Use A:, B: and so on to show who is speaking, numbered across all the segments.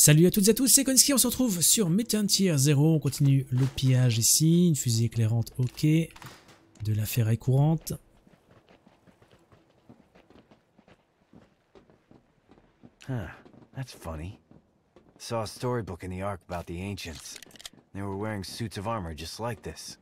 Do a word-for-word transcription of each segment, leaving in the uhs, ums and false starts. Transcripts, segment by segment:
A: Salut à toutes et à tous, c'est Konski, on se retrouve sur Mutant Year Zero, on continue le pillage ici, une fusée éclairante, ok, de la ferraille courante.
B: Huh, that's funny. Saw a storybook in the Ark about the ancients. They were wearing suits of armor just like this.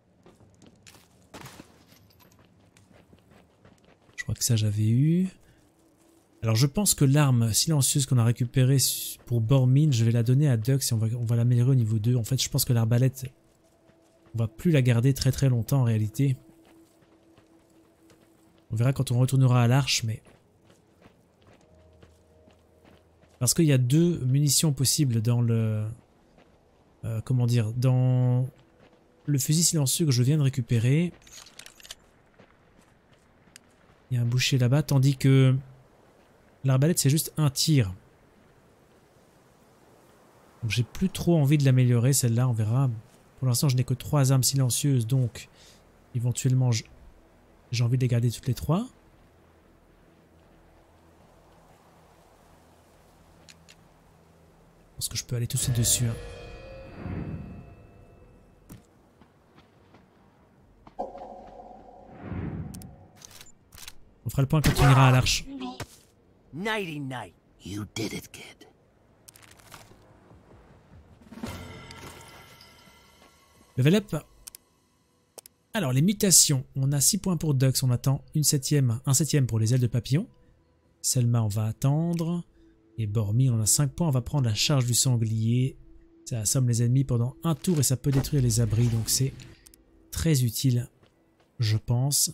A: Je crois que ça j'avais eu. Alors je pense que l'arme silencieuse qu'on a récupérée pour Bormin, je vais la donner à Dux et on va, on va l'améliorer au niveau deux. En fait je pense que l'arbalète, on va plus la garder très très longtemps en réalité. On verra quand on retournera à l'arche, mais... Parce qu'il y a deux munitions possibles dans le... Euh, comment dire, dans le fusil silencieux que je viens de récupérer. Il y a un boucher là-bas, tandis que l'arbalète c'est juste un tir. Donc j'ai plus trop envie de l'améliorer celle-là, on verra. Pour l'instant je n'ai que trois armes silencieuses, donc éventuellement j'ai envie de les garder toutes les trois. Je pense que je peux aller tout de suite dessus. Hein. On fera le point quand on ira à l'arche.
B: Nighty night.
C: You did it, kid.
A: Level up. Alors les mutations, on a six points pour Dux, on attend une septième, un septième pour les ailes de papillon. Selma on va attendre. Et Bormi on a cinq points, on va prendre la charge du sanglier. Ça assomme les ennemis pendant un tour et ça peut détruire les abris, donc c'est très utile, je pense.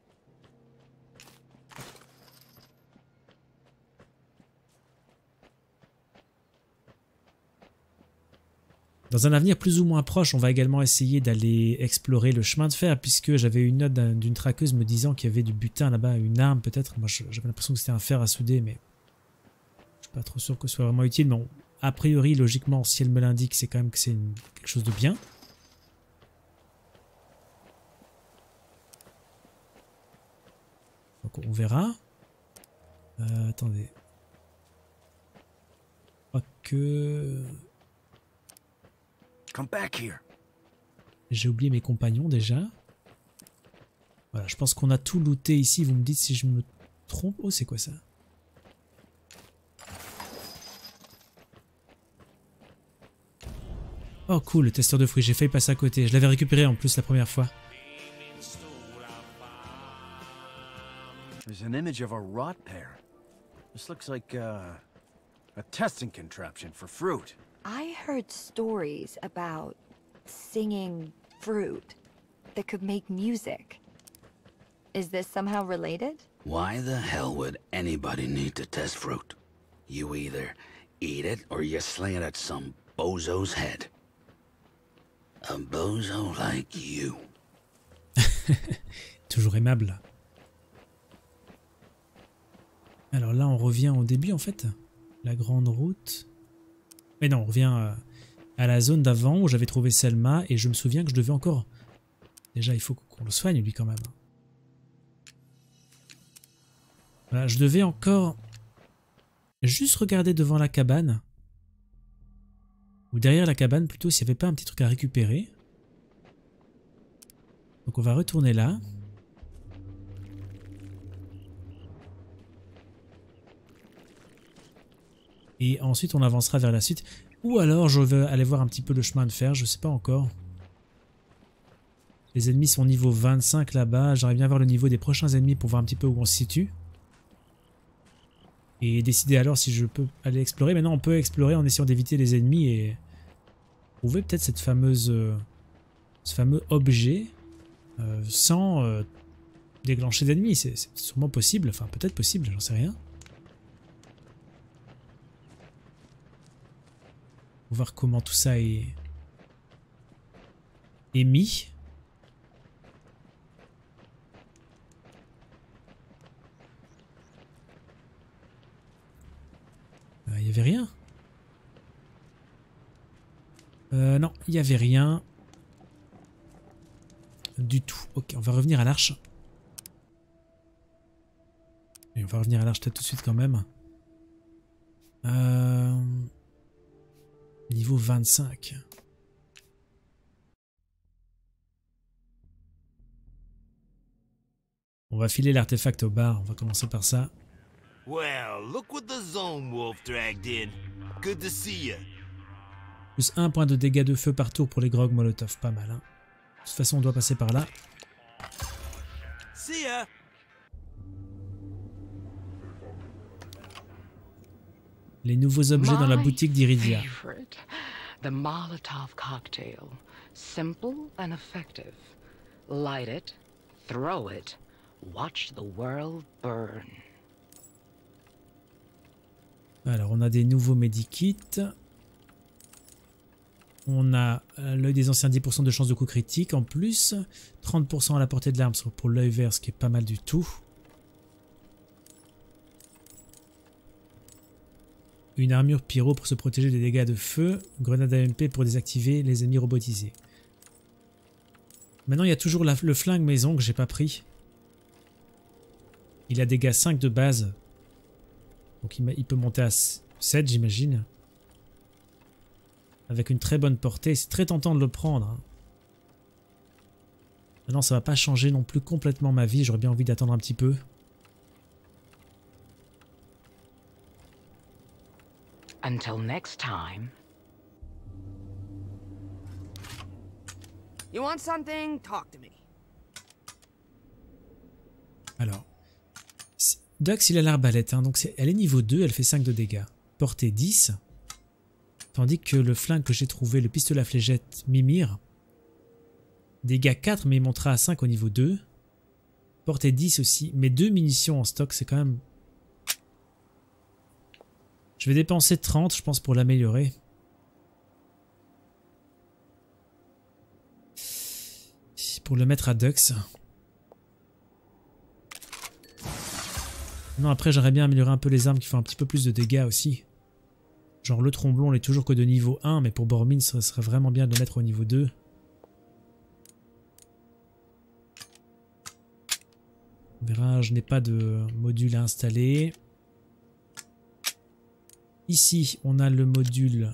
A: Dans un avenir plus ou moins proche, on va également essayer d'aller explorer le chemin de fer, puisque j'avais une note d'une traqueuse me disant qu'il y avait du butin là-bas, une arme peut-être. Moi j'avais l'impression que c'était un fer à souder, mais je suis pas trop sûr que ce soit vraiment utile. Mais on, a priori, logiquement, si elle me l'indique, c'est quand même que c'est quelque chose de bien. Donc on verra. Euh, attendez. Je crois que...
B: Come back here.
A: J'ai oublié mes compagnons déjà. Voilà, je pense qu'on a tout looté ici. Vous me dites si je me trompe. Oh, c'est quoi ça? Oh cool, le testeur de fruits. J'ai failli passer à côté. Je l'avais récupéré en plus la première fois.
B: There's an image of a rot pear. This looks like uh, a testing contraption for fruit.
D: I heard stories about singing fruit that could make music. Is this somehow related?
C: Why the hell would anybody need to test fruit? You either eat it or you slay it at some bozo's head. A bozo like you.
A: Toujours aimable. Alors là, on revient au début en fait. La grande route. Mais non, on revient à la zone d'avant où j'avais trouvé Selma et je me souviens que je devais encore... Déjà, il faut qu'on le soigne lui quand même. Voilà, je devais encore juste regarder devant la cabane. Ou derrière la cabane plutôt, s'il n'y avait pas un petit truc à récupérer. Donc on va retourner là. Et ensuite on avancera vers la suite. Ou alors je vais aller voir un petit peu le chemin de fer, je sais pas encore. Les ennemis sont niveau vingt-cinq là-bas. J'aimerais bien voir le niveau des prochains ennemis pour voir un petit peu où on se situe. Et décider alors si je peux aller explorer. Maintenant on peut explorer en essayant d'éviter les ennemis et trouver peut-être cette fameuse, euh, ce fameux objet euh, sans euh, déclencher d'ennemis. C'est sûrement possible, enfin peut-être possible, j'en sais rien. On va voir comment tout ça est, est mis. Il euh, n'y avait rien. Euh, non, il n'y avait rien. Du tout. Ok, on va revenir à l'arche. Et on va revenir à l'arche tout de suite quand même. Euh... niveau vingt-cinq. On va filer l'artefact au bar, on va commencer par ça.
E: Well, look what the Zone Wolf dragged in. Good to see you.
A: Plus un point de dégâts de feu par tour pour les grogs molotov, pas mal. Hein. De toute façon, on doit passer par là.
E: See ya.
A: Les nouveaux objets dans la boutique d'Iridia.
F: Favorite, the Molotov cocktail. Simple and effective. Light it, throw it, watch the world burn.
A: Alors, on a des nouveaux medikits. On a euh, l'œil des anciens dix pour cent de chance de coup critique en plus. trente pour cent à la portée de l'arme pour l'œil vert, ce qui est pas mal du tout. Une armure pyro pour se protéger des dégâts de feu. Grenade A M P pour désactiver les ennemis robotisés. Maintenant, il y a toujours la, le flingue maison que j'ai pas pris. Il a dégâts cinq de base. Donc il, il peut monter à sept, j'imagine. Avec une très bonne portée. C'est très tentant de le prendre. Hein. Maintenant, ça va pas changer non plus complètement ma vie. J'aurais bien envie d'attendre un petit peu.
F: Until next time.
G: You want something? Talk to me.
A: Alors. Dux, il a l'arbalète. Hein, donc c'est, elle est niveau deux, elle fait cinq de dégâts. Portée dix. Tandis que le flingue que j'ai trouvé, le pistolet à fléchette Mimir. Dégâts quatre, mais il montera à cinq au niveau deux. Portée dix aussi. Mais deux munitions en stock, c'est quand même... Je vais dépenser trente, je pense, pour l'améliorer. Pour le mettre à Dux. Non, après, j'aurais bien amélioré un peu les armes qui font un petit peu plus de dégâts aussi. Genre, le tromblon, il est toujours que de niveau un, mais pour Bormin, ce serait vraiment bien de le mettre au niveau deux. On verra, je n'ai pas de module à installer. Ici, on a le module.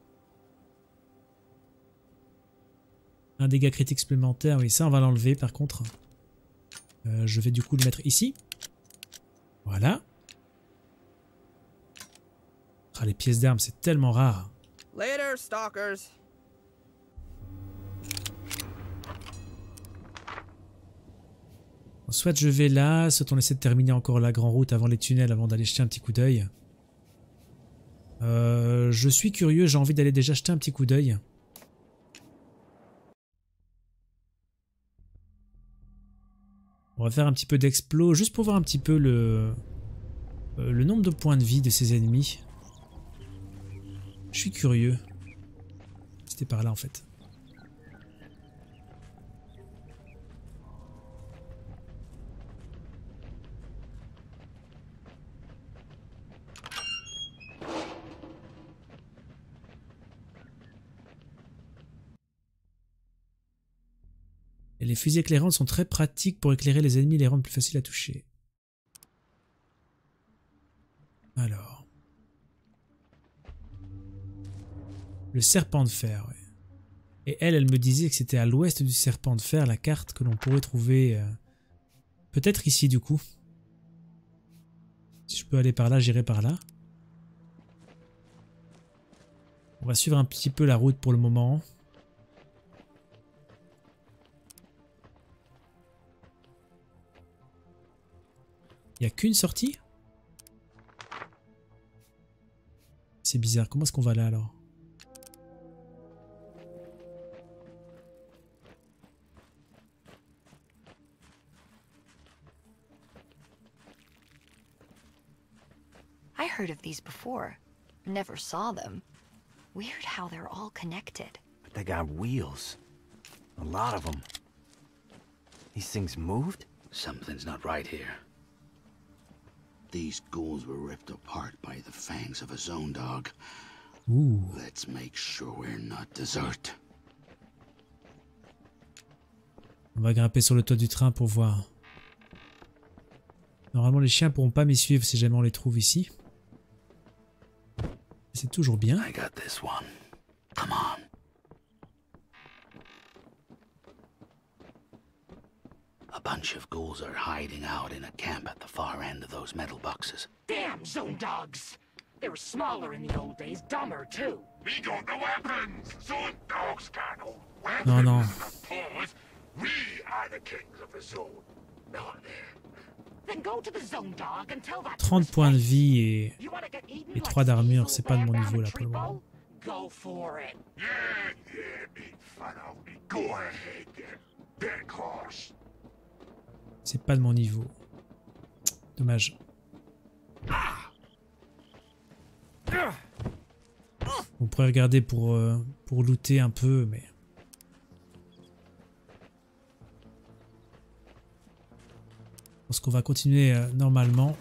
A: Un dégât critique supplémentaire. Oui, ça, on va l'enlever par contre. Euh, je vais du coup le mettre ici. Voilà. Ah, les pièces d'armes, c'est tellement rare.
G: Later, stalkers.
A: Soit je vais là, soit on essaie de terminer encore la grande route avant les tunnels, avant d'aller jeter un petit coup d'œil. Euh, je suis curieux, j'ai envie d'aller déjà jeter un petit coup d'œil. On va faire un petit peu d'explos, juste pour voir un petit peu le, euh, le nombre de points de vie de ces ennemis. Je suis curieux. C'était par là en fait. Et les fusils éclairantes sont très pratiques pour éclairer les ennemis et les rendre plus faciles à toucher. Alors. Le serpent de fer, ouais. Et elle, elle me disait que c'était à l'ouest du serpent de fer, la carte que l'on pourrait trouver... Euh, peut-être ici, du coup. Si je peux aller par là, j'irai par là. On va suivre un petit peu la route pour le moment. Il n'y a qu'une sortie? C'est bizarre. Comment est-ce qu'on va là alors?
D: I heard of these before. Never saw them. Weird how they're all connected.
B: But they got wheels. A lot of them. These things moved?
C: Something's not right here. These ghouls were ripped apart by the fangs of a zone dog.
A: Ouh.
C: Let's make sure we're not desert.
A: On va grimper sur le toit du train pour voir. Normalement, les chiens pourront pas m'y suivre si jamais on les trouve ici. C'est toujours bien.
C: I got this one. on. A bunch of ghouls are hiding out in a camp at the far end of those metal boxes.
H: Damn zone dogs! They were smaller in the old days, dumber too.
I: We got the weapons! Zone dogs can't hold weapons
A: Non, non.
I: in the paws. We are the kings of the zone, not them.
H: Then go to the zone dog and tell that
A: trente points de vie et,
H: you wanna get eaten
A: et
H: like
A: trois d'armure,
H: Cecil
A: c'est pas de mon
H: Bam
A: niveau
H: Bam
A: là
H: and
A: pour le moment.
H: Go for it.
I: Yeah, yeah, make fun of me. Go ahead then. Big horse.
A: C'est pas de mon niveau. Dommage. On pourrait regarder pour, euh, pour looter un peu, mais... Je pense qu'on va continuer euh, normalement.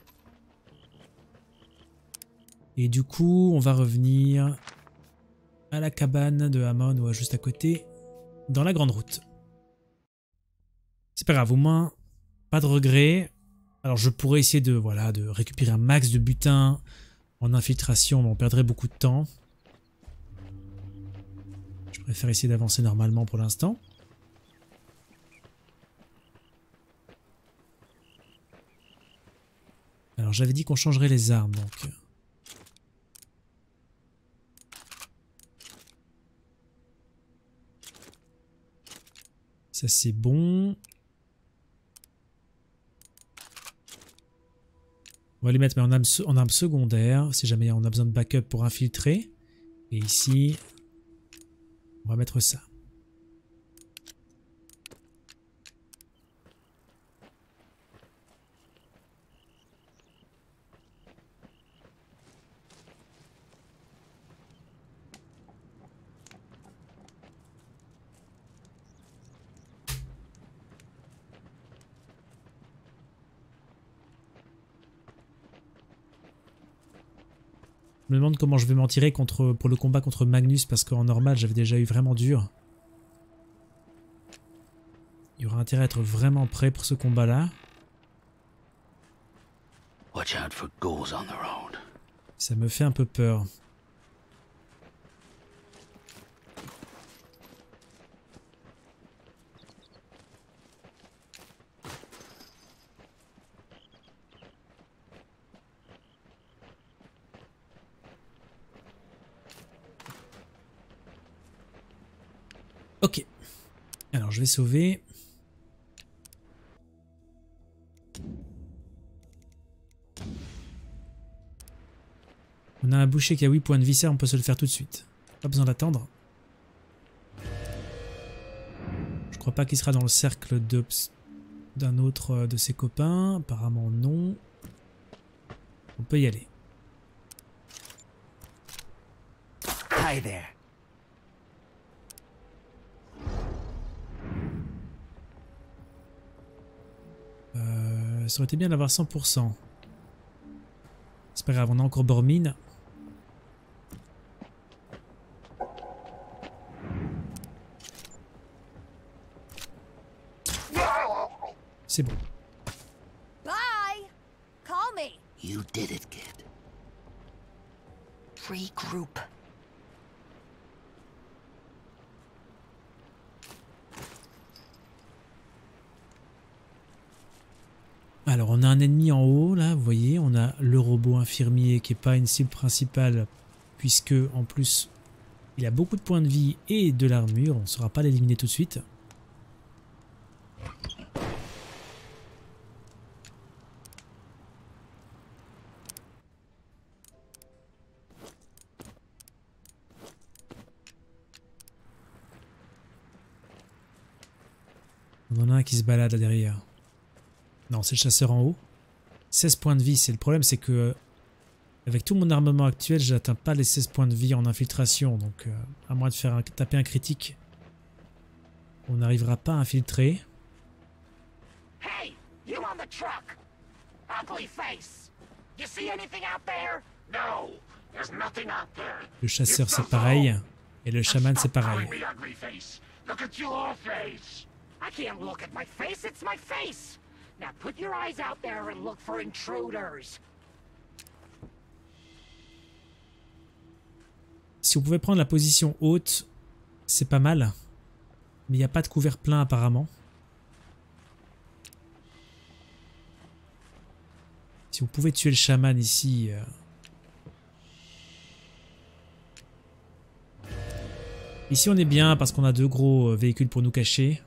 A: Et du coup, on va revenir à la cabane de Hammond, ou juste à côté, dans la grande route. C'est pas grave, au moins, pas de regret. Alors je pourrais essayer de, voilà, de récupérer un max de butin en infiltration, mais on perdrait beaucoup de temps. Je préfère essayer d'avancer normalement pour l'instant. Alors j'avais dit qu'on changerait les armes, donc... Ça c'est bon. On va les mettre mais en arme, en arme secondaire, si jamais on a besoin de backup pour infiltrer. Et ici, on va mettre ça. Je me demande comment je vais m'en tirer contre, pour le combat contre Magnus, parce qu'en normal j'avais déjà eu vraiment dur. Il y aura intérêt à être vraiment prêt pour ce combat là.
C: Watch out for ghouls on the road.
A: Ça me fait un peu peur. Ok. Alors je vais sauver. On a un boucher qui a huit points de vie, ça on peut se le faire tout de suite. Pas besoin d'attendre. Je crois pas qu'il sera dans le cercle d'un autre de ses copains. Apparemment non. On peut y aller.
B: Hi there.
A: Euh, ça aurait été bien d'avoir cent pour cent. C'est pas grave, on a encore Bormine. C'est bon.
D: Bye! Call me!
C: You did it, kid.
D: Regroup.
A: Alors on a un ennemi en haut là, vous voyez, on a le robot infirmier qui n'est pas une cible principale puisque en plus il a beaucoup de points de vie et de l'armure, on ne saura pas l'éliminer tout de suite. On en a un qui se balade là derrière. Non, c'est le chasseur en haut. seize points de vie, c'est le problème, c'est que avec tout mon armement actuel, je n'atteins pas les seize points de vie en infiltration, donc euh, à moins de faire un, taper un critique, on n'arrivera pas à infiltrer.
H: Hey, you on the truck? Ugly face. You see anything out there?
I: No, there's nothing out there.
A: Le chasseur c'est pareil, et le chaman c'est pareil.
I: Calling me ugly face. Look at your face.
H: I can't look at my face, it's my face. Now put your eyes out there and look for intruders.
A: Si on pouvait prendre la position haute, c'est pas mal. Mais il n'y a pas de couvert plein apparemment. Si on pouvait tuer le chaman ici... Euh... Ici on est bien parce qu'on a deux gros véhicules pour nous cacher.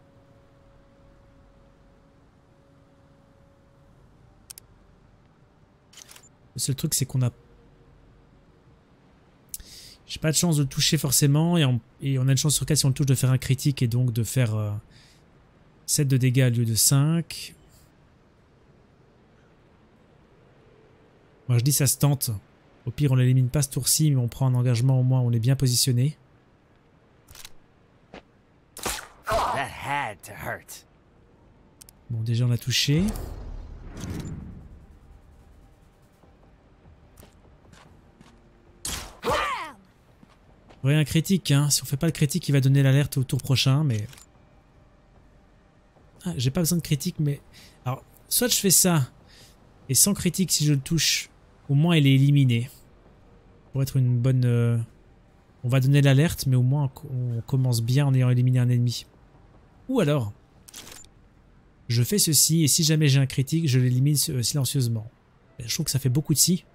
A: Le seul truc c'est qu'on a... J'ai pas de chance de le toucher forcément et on, et on a une chance sur quatre si on le touche de faire un critique et donc de faire euh, sept de dégâts au lieu de cinq. Moi je dis ça se tente. Au pire on l'élimine pas ce tour-ci mais on prend un engagement au moins, on est bien positionné.
B: That had to hurt.
A: Bon déjà on l'a touché. Ouais, un critique, hein. Si on fait pas le critique, il va donner l'alerte au tour prochain, mais... Ah, j'ai pas besoin de critique, mais... Alors, soit je fais ça, et sans critique, si je le touche, au moins il est éliminé. Pour être une bonne... Euh... On va donner l'alerte, mais au moins on commence bien en ayant éliminé un ennemi. Ou alors, je fais ceci, et si jamais j'ai un critique, je l'élimine silencieusement. Je trouve que ça fait beaucoup de si.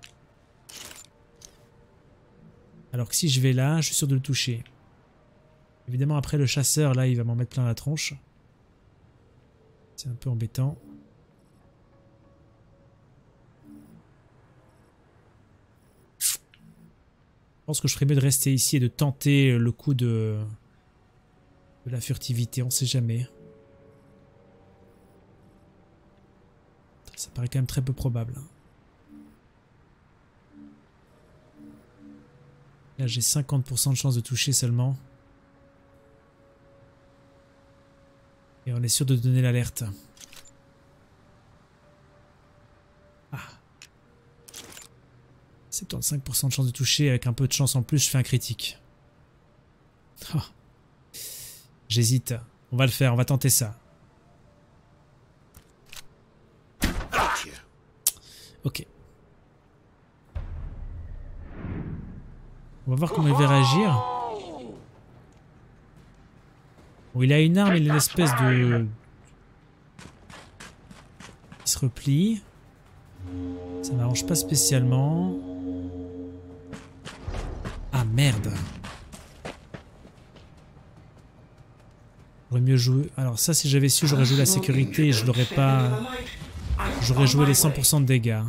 A: Alors que si je vais là, je suis sûr de le toucher. Évidemment, après le chasseur, là, il va m'en mettre plein la tronche. C'est un peu embêtant. Je pense que je ferais mieux de rester ici et de tenter le coup de, de la furtivité, on sait jamais. Ça paraît quand même très peu probable. Là j'ai cinquante pour cent de chance de toucher seulement. Et on est sûr de donner l'alerte. Ah. soixante-quinze pour cent de chance de toucher, avec un peu de chance en plus je fais un critique. Oh. J'hésite. On va le faire, on va tenter ça. Ok. On va voir comment il va réagir. Bon, il a une arme, il a une espèce de... Il se replie. Ça m'arrange pas spécialement. Ah merde. J'aurais mieux joué... Alors ça, si j'avais su, j'aurais joué la sécurité et je l'aurais pas... J'aurais joué les cent pour cent de dégâts.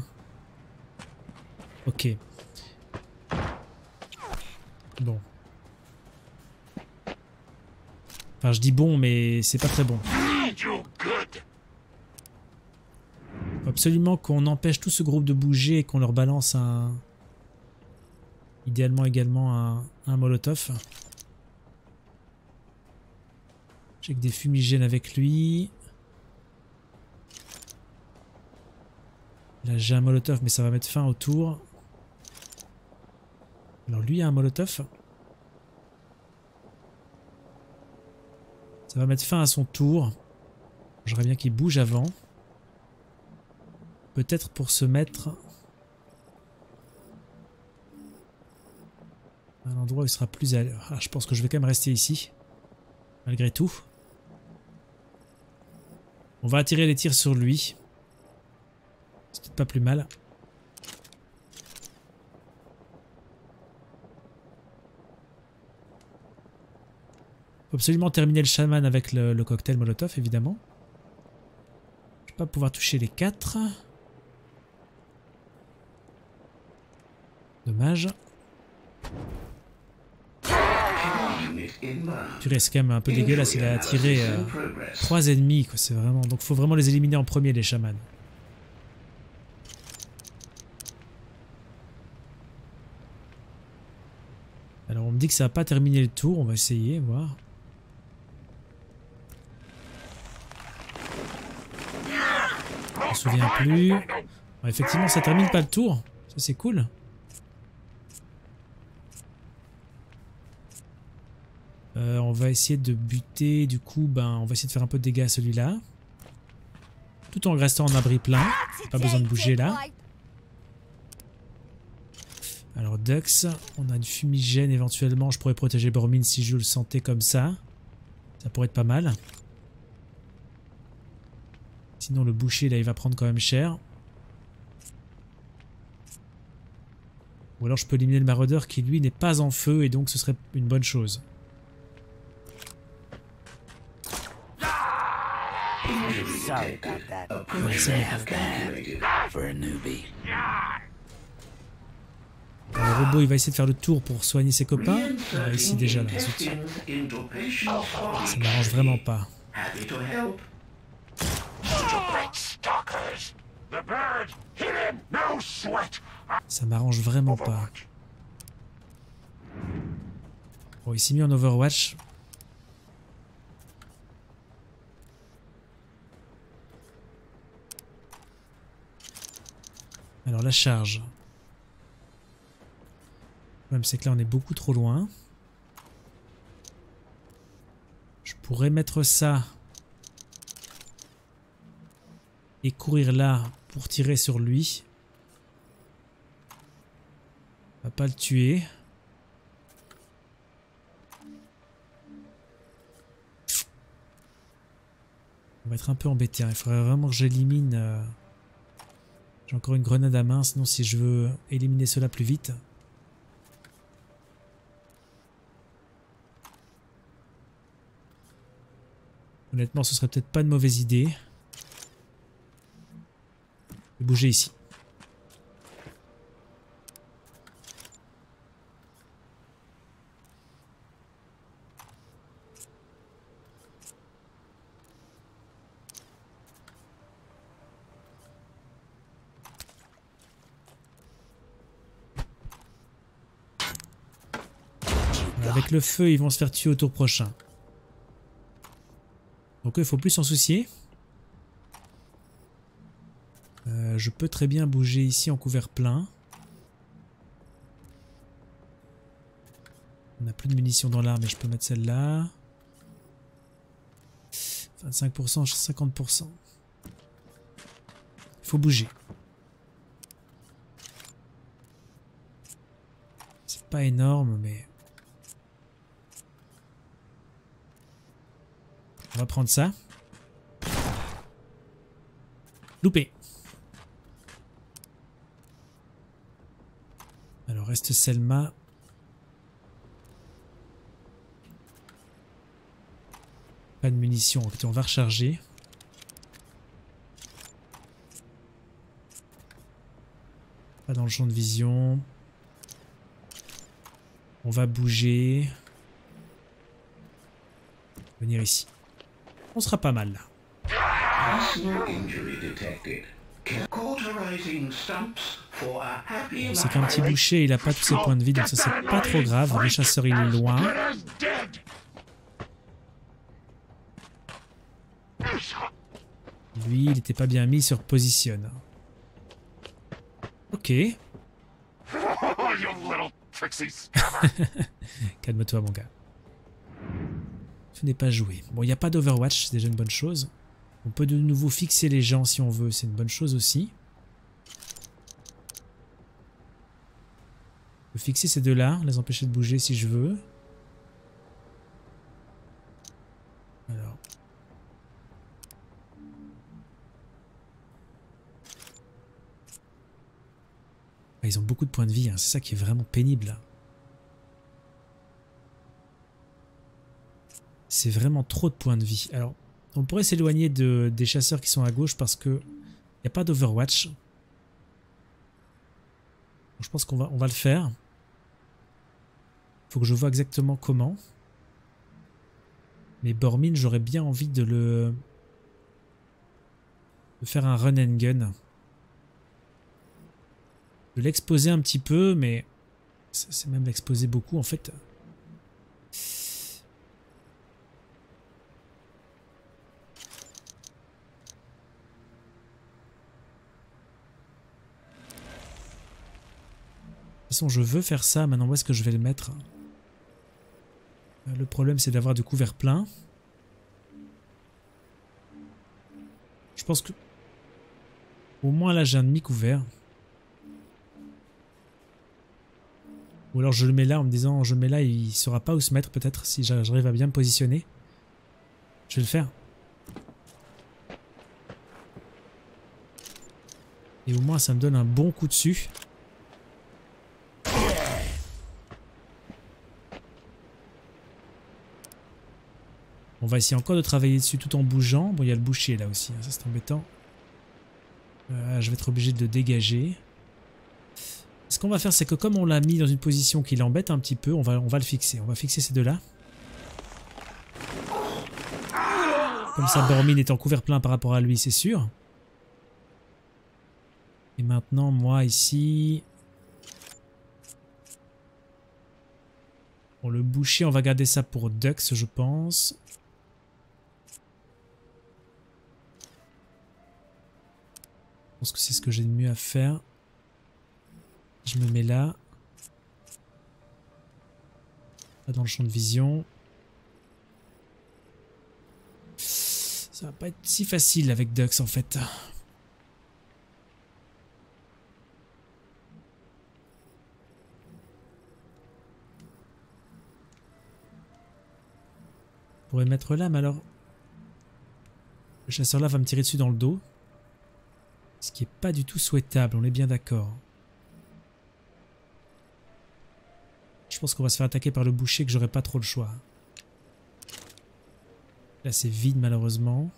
A: Ok. Bon. Enfin, je dis bon, mais c'est pas très bon. Faut absolument qu'on empêche tout ce groupe de bouger et qu'on leur balance un... Idéalement également un, un molotov. J'ai que des fumigènes avec lui. Là j'ai un molotov mais ça va mettre fin au tour. Alors lui a un molotov. Ça va mettre fin à son tour. J'aimerais bien qu'il bouge avant. Peut-être pour se mettre à un endroit où il sera plus à l'heure. Ah, je pense que je vais quand même rester ici. Malgré tout. On va attirer les tirs sur lui. C'est peut-être pas plus mal. Faut absolument terminer le chaman avec le, le cocktail molotov, évidemment. Je vais pas pouvoir toucher les quatre. Dommage. Tu restes quand même un peu dégueulasse, il a attiré euh, trois ennemis, quoi, c'est vraiment... Donc faut vraiment les éliminer en premier, les chamans. Alors on me dit que ça va pas terminer le tour, on va essayer, voir. Je me souviens plus. Ouais, effectivement ça termine pas le tour, ça c'est cool. Euh, on va essayer de buter, du coup, ben, on va essayer de faire un peu de dégâts à celui-là. Tout en restant en abri plein. Pas besoin de bouger là. Alors Dux, on a une fumigène éventuellement. Je pourrais protéger Bormin si je le sentais comme ça. Ça pourrait être pas mal. Sinon le boucher là il va prendre quand même cher. Ou alors je peux éliminer le maraudeur qui lui n'est pas en feu et donc ce serait une bonne chose.
B: Sorry about that.
A: Ouais, c'est bon.
C: For a newbie.
A: Alors, le robot il va essayer de faire le tour pour soigner ses copains. Il a réussi déjà là. Zut. Ça m'arrange vraiment pas. Ça m'arrange vraiment pas. Bon, il s'est mis en Overwatch. Alors la charge. Le problème c'est que là on est beaucoup trop loin. Je pourrais mettre ça et courir là pour tirer sur lui. On va pas le tuer. On va être un peu embêté. Hein. Il faudrait vraiment que j'élimine... Euh... J'ai encore une grenade à main, sinon si je veux éliminer cela plus vite. Honnêtement, ce serait peut-être pas une mauvaise idée. Je vais bouger ici. Avec le feu, ils vont se faire tuer au tour prochain. Donc il faut plus s'en soucier. Euh, je peux très bien bouger ici en couvert plein. On n'a plus de munitions dans l'arme, mais je peux mettre celle-là. vingt-cinq pour cent, cinquante pour cent. Il faut bouger. C'est pas énorme, mais... On va prendre ça. Loupé. Alors reste Selma. Pas de munitions, écoutez, on va recharger. Pas dans le champ de vision. On va bouger. Venir ici. On sera pas mal là. C'est qu'un petit boucher, il a pas tous ses points de vie, donc ça c'est pas trop grave. Le chasseur il est loin. Lui, il était pas bien mis, il se repositionne. Ok. Calme-toi mon gars. Ce n'est pas joué. Bon, il n'y a pas d'Overwatch, c'est déjà une bonne chose. On peut de nouveau fixer les gens si on veut, c'est une bonne chose aussi. Je peux fixer ces deux-là, les empêcher de bouger si je veux. Alors. Ah, ils ont beaucoup de points de vie, hein. C'est ça qui est vraiment pénible là. C'est vraiment trop de points de vie. Alors, on pourrait s'éloigner de, des chasseurs qui sont à gauche parce que il n'y a pas d'Overwatch. Je pense qu'on va, on va le faire. Il faut que je vois exactement comment. Mais Bormin, j'aurais bien envie de le... de faire un run and gun. De l'exposer un petit peu, mais... c'est même l'exposer beaucoup en fait. De toute façon, je veux faire ça. Maintenant, où est-ce que je vais le mettre? Le problème, c'est d'avoir du couvert plein. Je pense que... au moins, là, j'ai un demi-couvert. Ou alors je le mets là en me disant je le mets là et il saura pas où se mettre peut-être si j'arrive à bien me positionner. Je vais le faire. Et au moins ça me donne un bon coup dessus. On va essayer encore de travailler dessus tout en bougeant. Bon, il y a le boucher là aussi, hein, ça c'est embêtant. Euh, je vais être obligé de le dégager. Ce qu'on va faire, c'est que comme on l'a mis dans une position qui l'embête un petit peu, on va, on va le fixer. On va fixer ces deux-là. Comme ça, Bormin est en couvert plein par rapport à lui, c'est sûr. Et maintenant, moi, ici... Bon, le boucher, on va garder ça pour Dux, je pense. Je pense que c'est ce que j'ai de mieux à faire. Je me mets là. Pas dans le champ de vision. Ça va pas être si facile avec Dux en fait. Je pourrais mettre là, mais alors... Le chasseur là va me tirer dessus dans le dos. Ce qui est pas du tout souhaitable, on est bien d'accord. Je pense qu'on va se faire attaquer par le boucher, que j'aurai pas trop le choix. Là c'est vide malheureusement.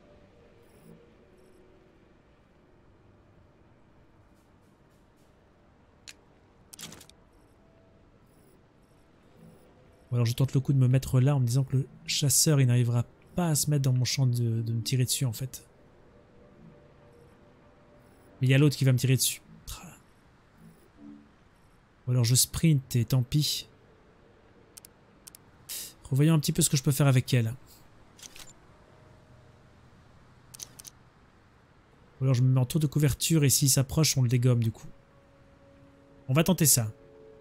A: Ou alors je tente le coup de me mettre là en me disant que le chasseur il n'arrivera pas à se mettre dans mon champ de, de me tirer dessus en fait. Mais il y a l'autre qui va me tirer dessus. Ou alors je sprint et tant pis. Revoyons un petit peu ce que je peux faire avec elle. Ou alors je me mets en tour de couverture et s'il s'approche on le dégomme du coup. On va tenter ça.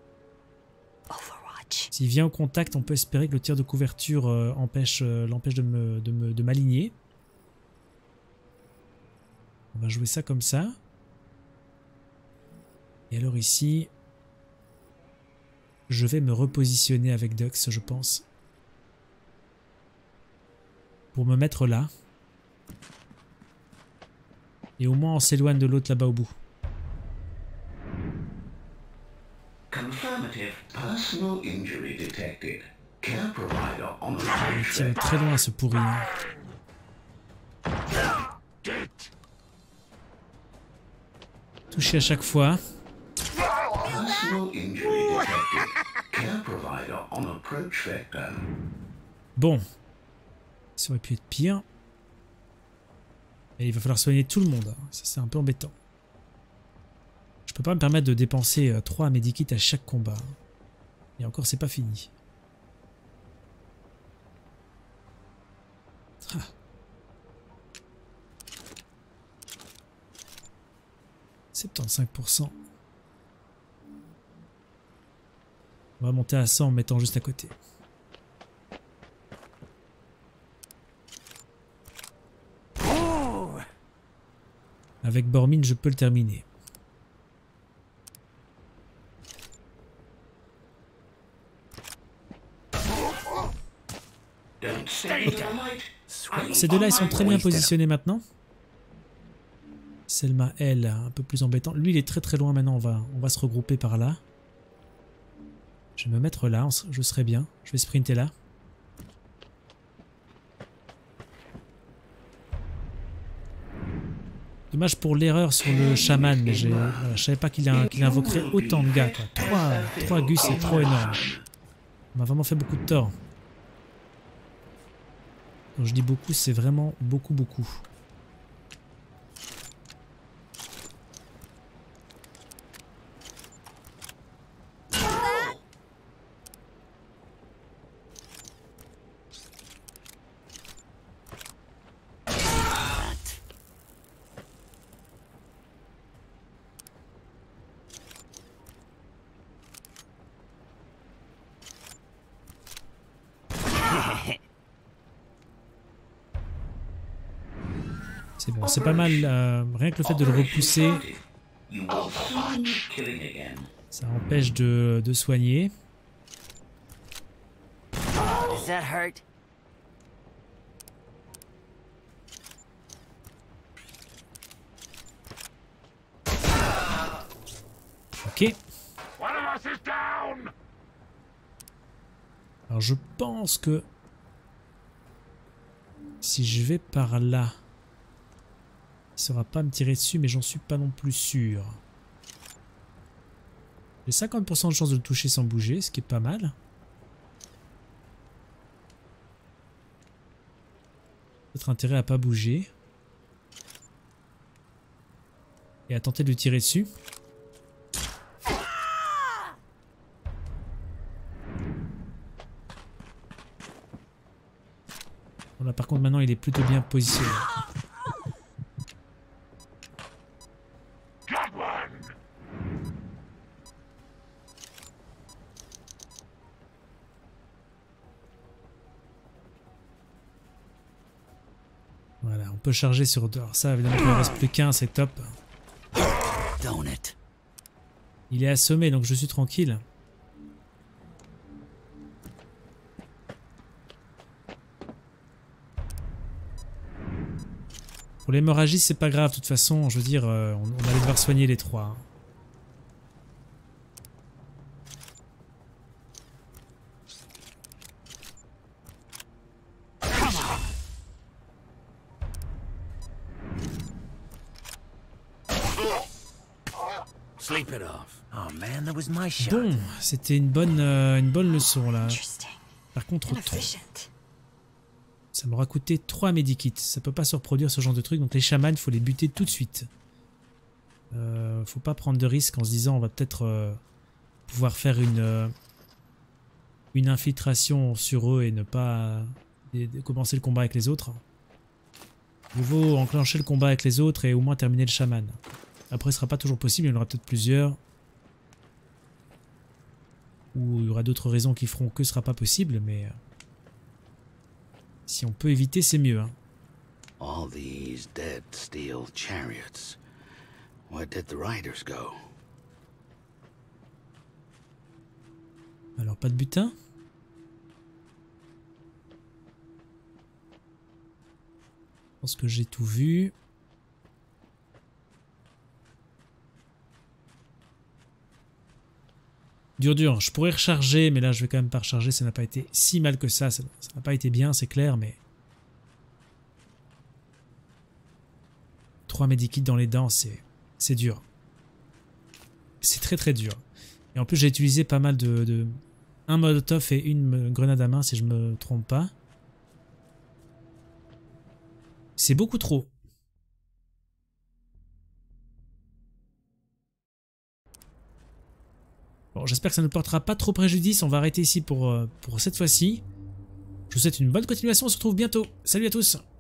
A: S'il vient au contact on peut espérer que le tir de couverture euh, empêche, euh, l'empêche de me, de me, de m'aligner. On va jouer ça comme ça. Et alors ici... Je vais me repositionner avec Dux, je pense. Pour me mettre là. Et au moins on s'éloigne de l'autre là-bas au bout. Il tire très loin ce pourri. Touché à chaque fois. Bon. Ça aurait pu être pire. Et il va falloir soigner tout le monde. Ça c'est un peu embêtant. Je peux pas me permettre de dépenser euh, trois medikits à chaque combat. Et encore c'est pas fini. Ah. soixante-quinze pour cent. On va monter à cent en mettant juste à côté. Avec Bormin, je peux le terminer. Ces deux-là, ils sont très bien positionnés maintenant. Selma, elle, un peu plus embêtant. Lui, il est très très loin maintenant. On va, on va se regrouper par là. Je vais me mettre là. Je serai bien. Je vais sprinter là. Dommage pour l'erreur sur le chaman, mais voilà, je savais pas qu'il qu'il invoquerait autant de gars. trois Gus, c'est trop énorme. On m'a vraiment fait beaucoup de tort. Quand je dis beaucoup, c'est vraiment beaucoup, beaucoup. C'est bon, c'est pas mal, euh, rien que le fait de le repousser. Ça empêche de, de soigner.
H: Does that hurt?
A: Ok.
I: One of us is down!
A: Alors je pense que si je vais par là, il ne saura pas me tirer dessus, mais j'en suis pas non plus sûr. J'ai cinquante pour cent de chance de le toucher sans bouger, ce qui est pas mal. Peut-être intérêt à pas bouger. Et à tenter de lui tirer dessus. Bon là par contre maintenant il est plutôt bien positionné. Voilà, on peut charger sur deux. Alors ça évidemment il ne reste plus qu'un, c'est top. Il est assommé donc je suis tranquille. Pour l'hémorragie, c'est pas grave, de toute façon, je veux dire, euh, on, on allait devoir soigner les trois.
E: Sleep it off.
B: Oh man, that was my shot.
A: Bon, c'était une bonne, euh, une bonne leçon là. Par contre, trop. Ça m'aura coûté trois medikits. Ça peut pas se reproduire ce genre de truc. Donc les chamans, il faut les buter tout de suite. Euh, faut pas prendre de risques en se disant on va peut-être euh, pouvoir faire une, euh, une infiltration sur eux et ne pas et, et commencer le combat avec les autres. Il vaut enclencher le combat avec les autres et au moins terminer le chaman. Après, ce sera pas toujours possible. Il y en aura peut-être plusieurs. Ou il y aura d'autres raisons qui feront que ce sera pas possible, mais... Euh, si on peut éviter, c'est mieux. Hein.
C: All these dead steel chariots. Where did the riders go?
A: Alors, pas de butin? Je pense que j'ai tout vu. Dur dur, je pourrais recharger, mais là je vais quand même pas recharger, ça n'a pas été si mal que ça, ça n'a pas été bien, c'est clair, mais... trois medikits dans les dents, c'est c'est dur. C'est très très dur. Et en plus j'ai utilisé pas mal de, de... un molotov et une grenade à main, si je me trompe pas. C'est beaucoup trop. Bon, j'espère que ça ne portera pas trop préjudice. On va arrêter ici pour, pour cette fois-ci. Je vous souhaite une bonne continuation. On se retrouve bientôt. Salut à tous.